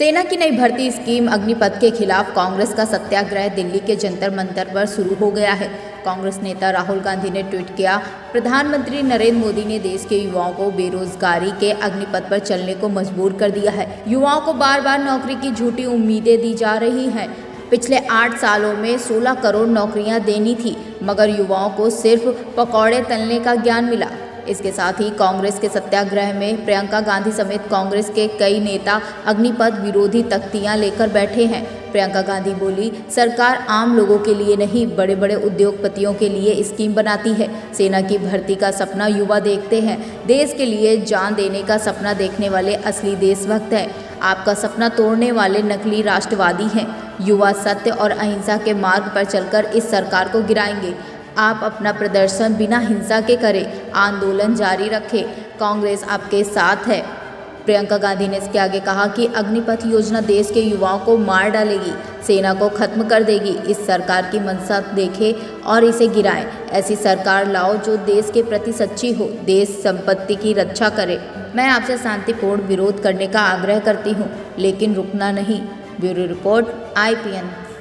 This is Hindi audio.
सेना की नई भर्ती स्कीम अग्निपथ के खिलाफ कांग्रेस का सत्याग्रह दिल्ली के जंतर मंतर पर शुरू हो गया है। कांग्रेस नेता राहुल गांधी ने ट्वीट किया, प्रधानमंत्री नरेंद्र मोदी ने देश के युवाओं को बेरोजगारी के अग्निपथ पर चलने को मजबूर कर दिया है। युवाओं को बार बार नौकरी की झूठी उम्मीदें दी जा रही हैं। पिछले 8 सालों में 16 करोड़ नौकरियां देनी थी, मगर युवाओं को सिर्फ पकौड़े तलने का ज्ञान मिला। इसके साथ ही कांग्रेस के सत्याग्रह में प्रियंका गांधी समेत कांग्रेस के कई नेता अग्निपथ विरोधी तख्तियां लेकर बैठे हैं। प्रियंका गांधी बोली, सरकार आम लोगों के लिए नहीं, बड़े बड़े उद्योगपतियों के लिए स्कीम बनाती है। सेना की भर्ती का सपना युवा देखते हैं। देश के लिए जान देने का सपना देखने वाले असली देशभक्त हैं। आपका सपना तोड़ने वाले नकली राष्ट्रवादी हैं। युवा सत्य और अहिंसा के मार्ग पर चलकर इस सरकार को गिराएंगे। आप अपना प्रदर्शन बिना हिंसा के करें, आंदोलन जारी रखें, कांग्रेस आपके साथ है। प्रियंका गांधी ने इसके आगे कहा कि अग्निपथ योजना देश के युवाओं को मार डालेगी, सेना को खत्म कर देगी। इस सरकार की मंशा देखें और इसे गिराएं। ऐसी सरकार लाओ जो देश के प्रति सच्ची हो, देश संपत्ति की रक्षा करे। मैं आपसे शांतिपूर्ण विरोध करने का आग्रह करती हूँ, लेकिन रुकना नहीं। Bureau report, IPN।